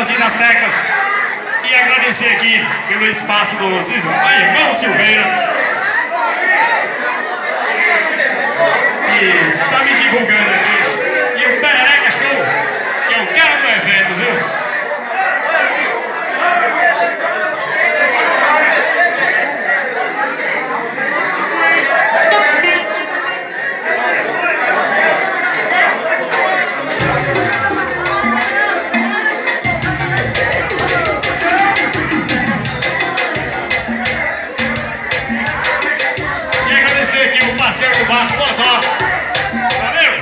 mãozinha nas teclas. E agradecer aqui pelo espaço do irmão Silveira. E tá me divulgando aqui. E o Perereca Show, que é o cara do evento, viu? Parceiro do barco, boa sorte. Valeu!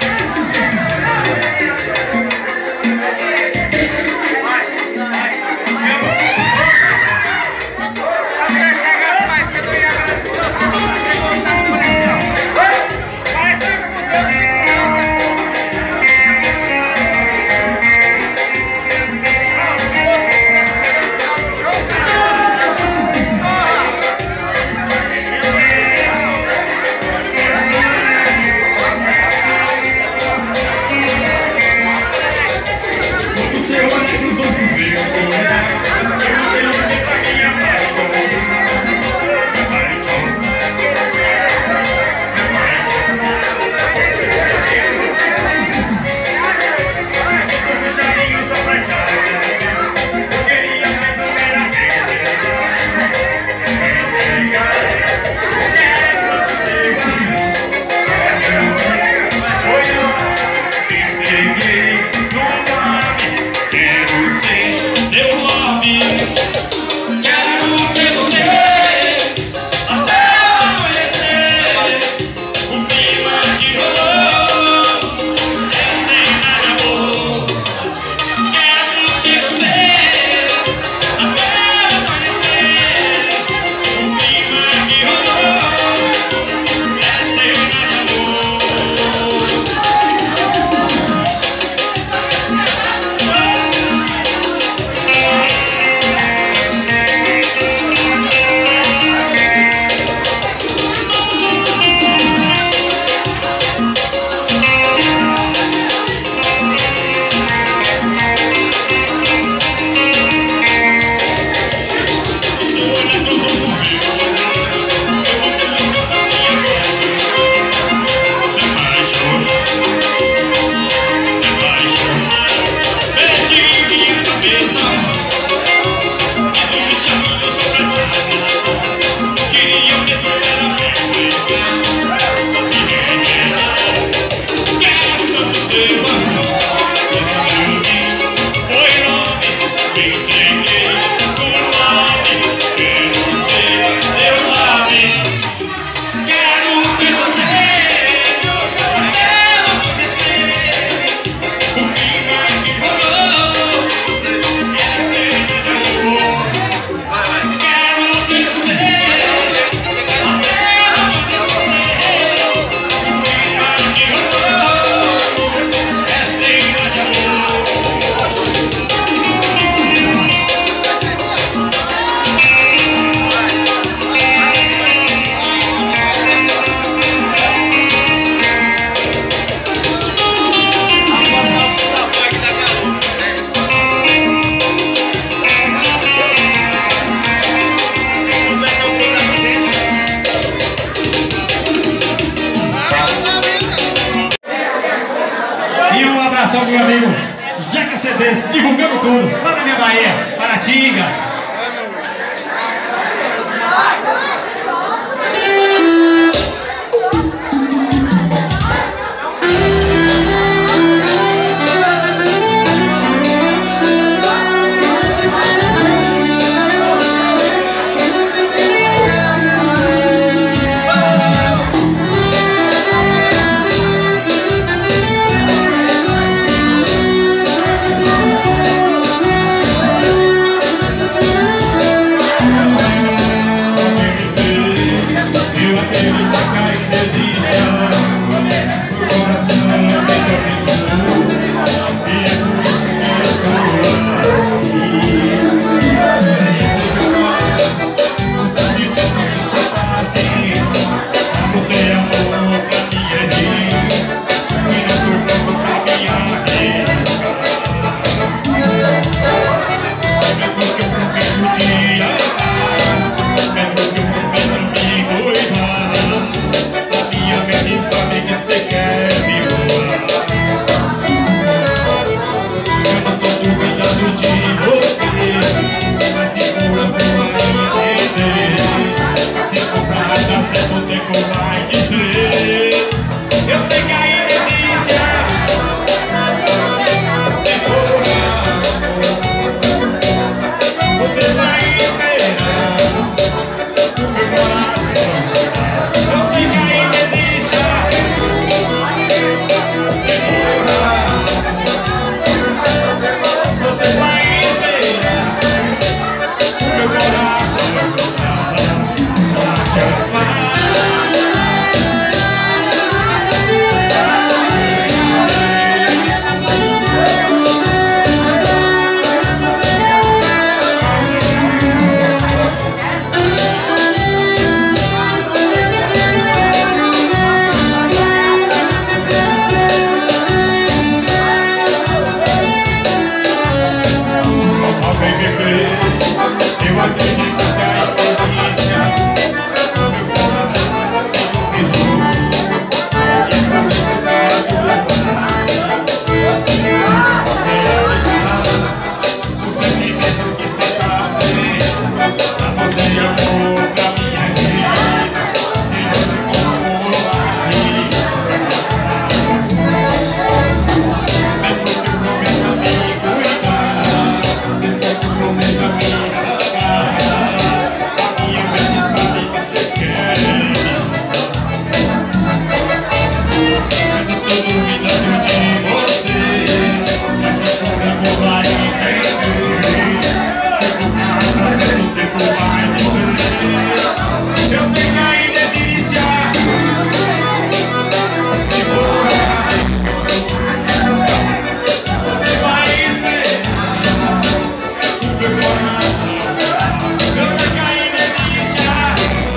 Meu amigo Jeca CDs, divulgando tudo lá na minha Bahia, Paratinga. duvidando de você. Essa programa vai entender. Se for pra fazer o tempo vai dizer. Eu sei que ainda existe a você vai esperar o teu coração. Eu sei que ainda existe a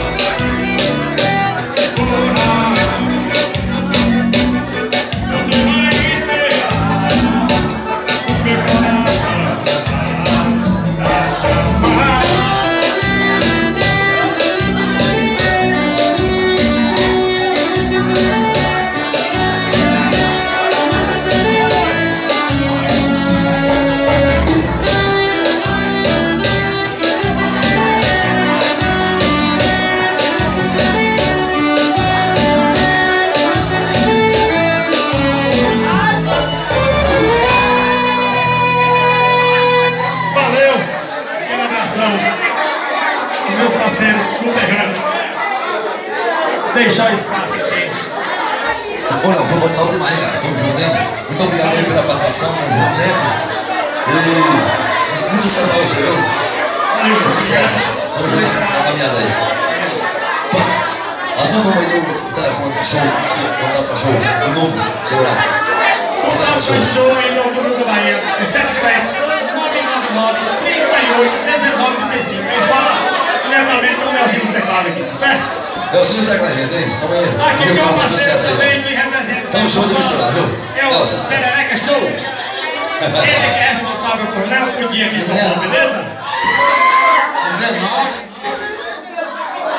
meus parceiros conterrâneos, deixar espaço aqui. Olha, vou botar o demais, cara. Tamo junto, hein? Muito obrigado aí pela participação, tamo junto sempre. E muito sucesso pra você, viu? Muito sucesso. Tamo junto na caminhada aí. Azul o número aí do telefone pro show. Contar pra show. O número, segurar. Contar pra show. Show aí no Outubro do Bahia. É 77 999 38 19 35. Aí fala diretamente com o Nelsinho do teclado aqui, tá certo? Nelsinho tá com a gente, hein? Tamo aí. Aqui tem um parceiro também que representa. Tamo junto de misturar, viu? É o Serereca Show. Ele que é responsável por Léo Pudim aqui em São Paulo, beleza?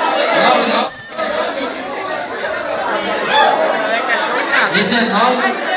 19